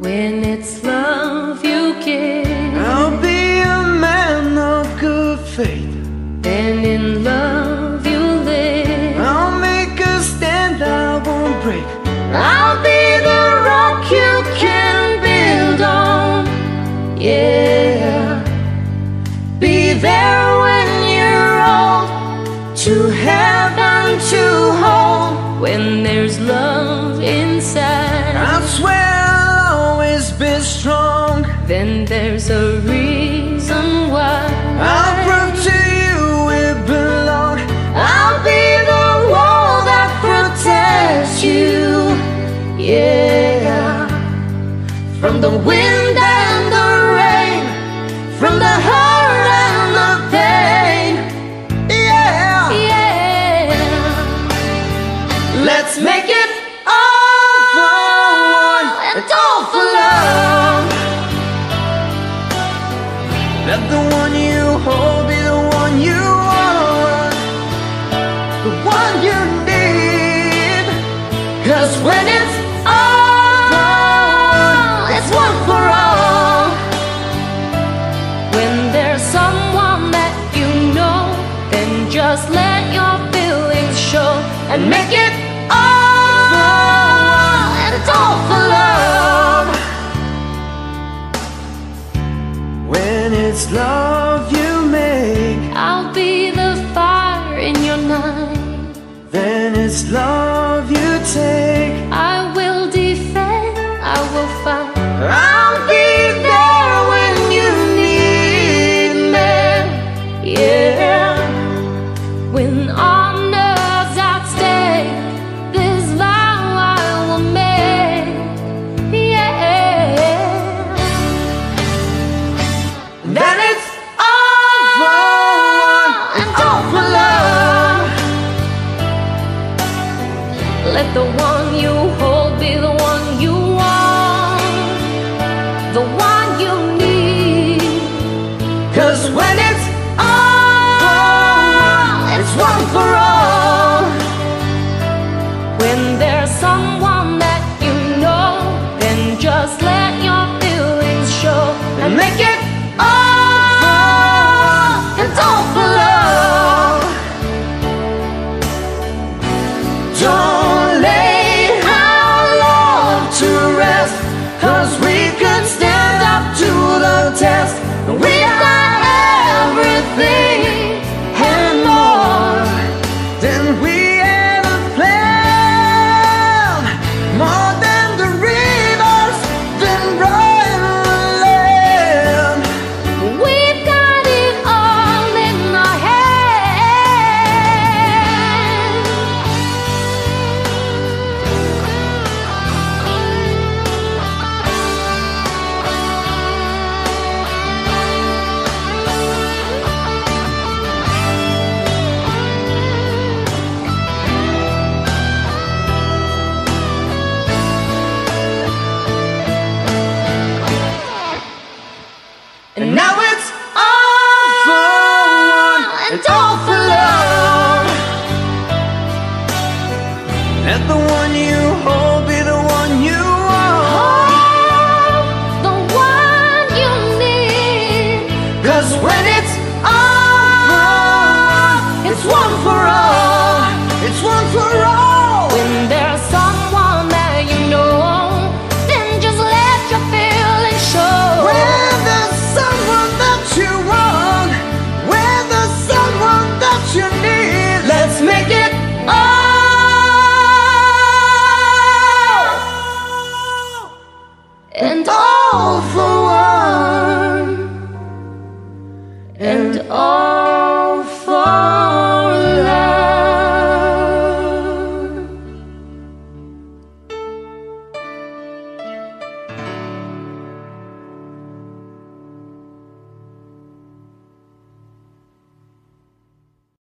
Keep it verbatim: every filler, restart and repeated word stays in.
When it's love you give, I'll be a man of good faith. and in love you live. I'll make a stand, I won't break. I'll be the rock you can build on. Yeah, be there when you're old, to have and to hold. When there's love inside, I swear I'll always be strong. then there's a reason why. I'll prove to you we belong. I'll be the wall that protects you. Yeah, from the wind and the rain, from the hurt and the pain. Yeah, Yeah, let's make it all for one and all for love. Let the one you hold be the one you want, the one you need. 'Cause when it's all, it's one for all. When there's someone that you know, then just let your feelings show and make it all, and it's all for love. When it's love you make, I'll be the fire in your night. then it's love you take. I will defend, I will fight. I'll be there when you need me. Yeah, when honor's at stake, this vow I will make. Yeah, Then it's all for one and all for love. Let the one you hold be the one you want, the one you need. 'cause when